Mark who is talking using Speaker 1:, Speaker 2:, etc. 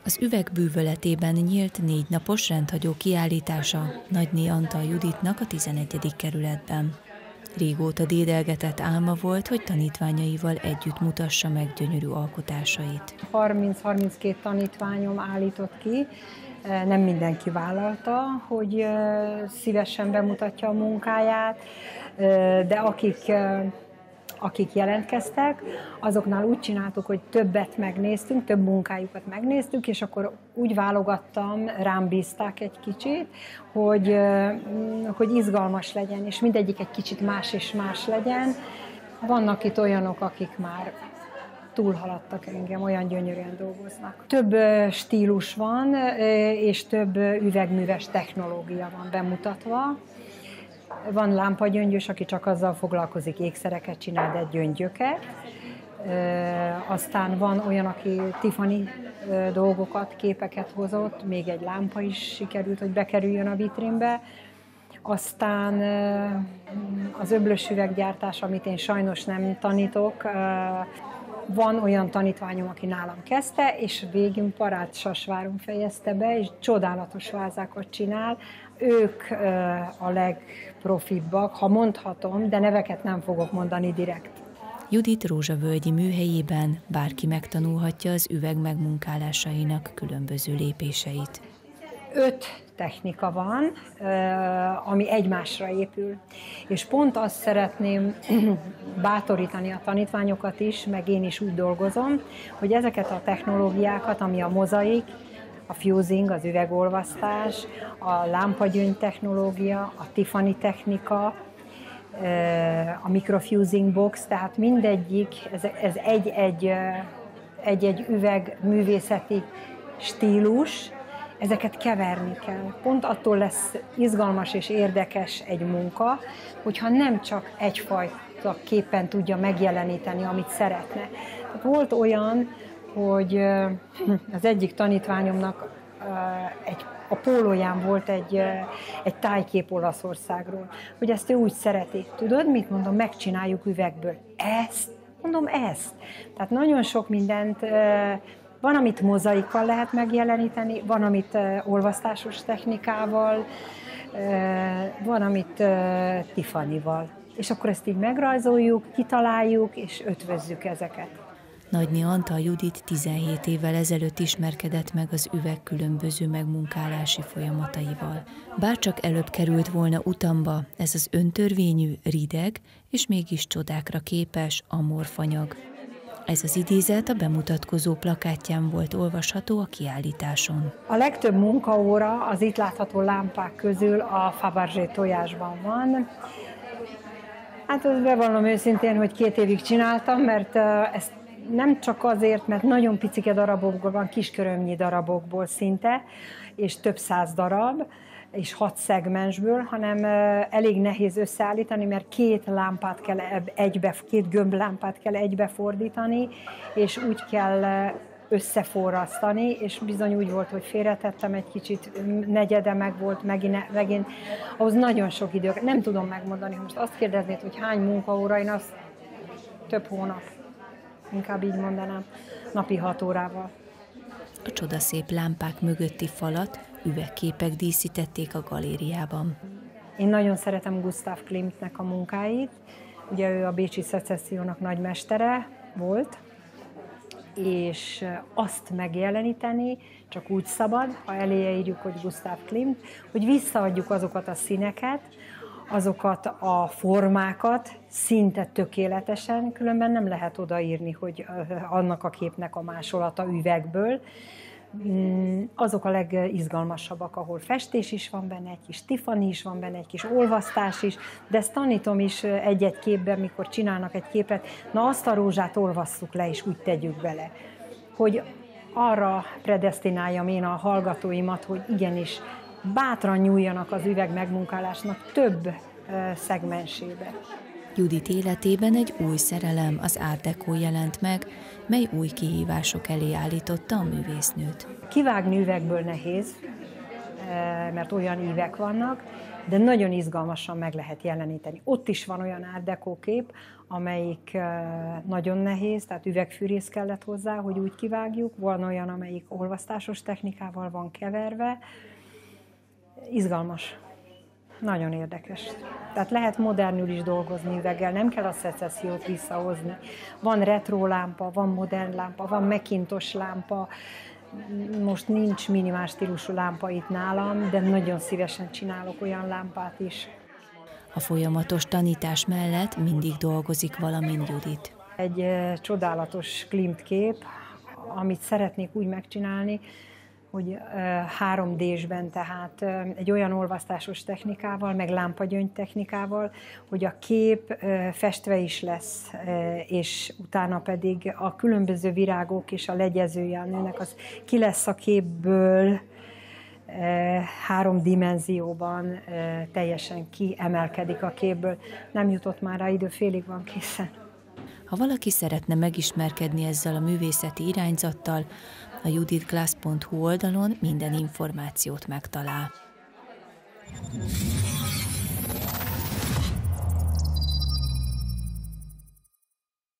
Speaker 1: Az üveg bűvöletében nyílt 4 napos rendhagyó kiállítása Nagyné Antal Juditnak a 11. kerületben. Régóta dédelgetett álma volt, hogy tanítványaival együtt mutassa meg gyönyörű alkotásait.
Speaker 2: 30-32 tanítványom állított ki, nem mindenki vállalta, hogy szívesen bemutatja a munkáját, de akik jelentkeztek, azoknál úgy csináltuk, hogy többet megnéztünk, több munkájukat megnéztük, és akkor úgy válogattam, rám bízták egy kicsit, hogy izgalmas legyen, és mindegyik egy kicsit más és más legyen. Vannak itt olyanok, akik már túlhaladtak engem, olyan gyönyörűen dolgoznak. Több stílus van, és több üvegműves technológia van bemutatva. Van lámpagyöngyös, aki csak azzal foglalkozik, ékszereket csinál, de gyöngyöket. Aztán van olyan, aki Tiffany dolgokat, képeket hozott, még egy lámpa is sikerült, hogy bekerüljön a vitrínbe. Aztán az öblös üveggyártás, amit én sajnos nem tanítok, van olyan tanítványom, aki nálam kezdte, és végül Parácsasváron fejezte be, és csodálatos vázákat csinál. Ők a legprofibbak, ha mondhatom, de neveket nem fogok mondani direkt.
Speaker 1: Judit Rózsavölgyi műhelyében bárki megtanulhatja az üveg megmunkálásainak különböző lépéseit.
Speaker 2: 5 technika van, ami egymásra épül. És pont azt szeretném bátorítani a tanítványokat is, meg én is úgy dolgozom, hogy ezeket a technológiákat, ami a mozaik, a fusing, az üvegolvasztás, a lámpagyöngy technológia, a Tiffany technika, a microfusing box, tehát mindegyik, ez egy-egy üvegművészeti stílus, ezeket keverni kell. Pont attól lesz izgalmas és érdekes egy munka, hogyha nem csak egyfajta képen tudja megjeleníteni, amit szeretne. Volt olyan, hogy az egyik tanítványomnak a pólóján volt egy tájkép Olaszországról, hogy ezt ő úgy szereti. Tudod, mit mondom, megcsináljuk üvegből. Ezt? Mondom, ezt. Tehát nagyon sok mindent, van, amit mozaikkal lehet megjeleníteni, van, amit olvasztásos technikával, van, amit Tiffanyval. És akkor ezt így megrajzoljuk, kitaláljuk, és ötvözzük ezeket.
Speaker 1: Nagyné Antal Judit 17 évvel ezelőtt ismerkedett meg az üveg különböző megmunkálási folyamataival. Bárcsak előbb került volna utamba ez az öntörvényű, rideg és mégis csodákra képes amorfanyag. Ez az idézet a bemutatkozó plakátján volt olvasható a kiállításon.
Speaker 2: A legtöbb munkaóra az itt látható lámpák közül a Fabergé tojásban van. Hát azt bevallom őszintén, hogy 2 évig csináltam, mert ezt nem csak azért, mert nagyon picike darabokból van, kiskörömnyi darabokból szinte, és több 100 darab, és 6 szegmensből, hanem elég nehéz összeállítani, mert 2 lámpát kell két gömblámpát kell egybefordítani, és úgy kell összeforrasztani, és bizony úgy volt, hogy félretettem egy kicsit, negyede meg volt, megint ahhoz nagyon sok idő. Nem tudom megmondani, ha most azt kérdeznéd, hogy hány munkaóra, én azt több hónap, inkább így mondanám, napi 6 órával.
Speaker 1: A csodaszép lámpák mögötti falat üvegképek díszítették a galériában.
Speaker 2: Én nagyon szeretem Gustav Klimtnek a munkáit, ugye ő a bécsi szecessziónak nagymestere volt, és azt megjeleníteni csak úgy szabad, ha eléje írjuk, hogy Gustav Klimt, hogy visszaadjuk azokat a színeket, azokat a formákat szinte tökéletesen, különben nem lehet odaírni, hogy annak a képnek a másolata üvegből. Azok a legizgalmasabbak, ahol festés is van benne, egy kis Tiffany is van benne, egy kis olvasztás is, de ezt tanítom is egy-egy képben, mikor csinálnak egy képet, na azt a rózsát olvasszuk le, és úgy tegyük bele, hogy arra predesztináljam én a hallgatóimat, hogy igenis bátran nyúljanak az üveg megmunkálásnak több szegmensébe.
Speaker 1: Judit életében egy új szerelem, az Art Deco jelent meg, mely új kihívások elé állította a művésznőt.
Speaker 2: Kivágni üvegből nehéz, mert olyan ívek vannak, de nagyon izgalmasan meg lehet jeleníteni. Ott is van olyan art deco kép, amelyik nagyon nehéz, tehát üvegfűrész kellett hozzá, hogy úgy kivágjuk. Van olyan, amelyik olvasztásos technikával van keverve. Izgalmas. Nagyon érdekes. Tehát lehet modernül is dolgozni üveggel, nem kell a szecessziót visszahozni. Van retro lámpa, van modern lámpa, van Macintosh lámpa. Most nincs minimál stílusú lámpa itt nálam, de nagyon szívesen csinálok olyan lámpát is.
Speaker 1: A folyamatos tanítás mellett mindig dolgozik valamint Judit.
Speaker 2: Egy csodálatos Klimt kép, amit szeretnék úgy megcsinálni, hogy 3D-sben, tehát egy olyan olvasztásos technikával, meg lámpagyöngy technikával, hogy a kép festve is lesz, és utána pedig a különböző virágok és a legyezője a nőnek, az ki lesz a képből, 3 dimenzióban teljesen kiemelkedik a képből. Nem jutott már rá idő, félig van készen.
Speaker 1: Ha valaki szeretne megismerkedni ezzel a művészeti irányzattal, a judithglass.hu oldalon minden információt megtalál.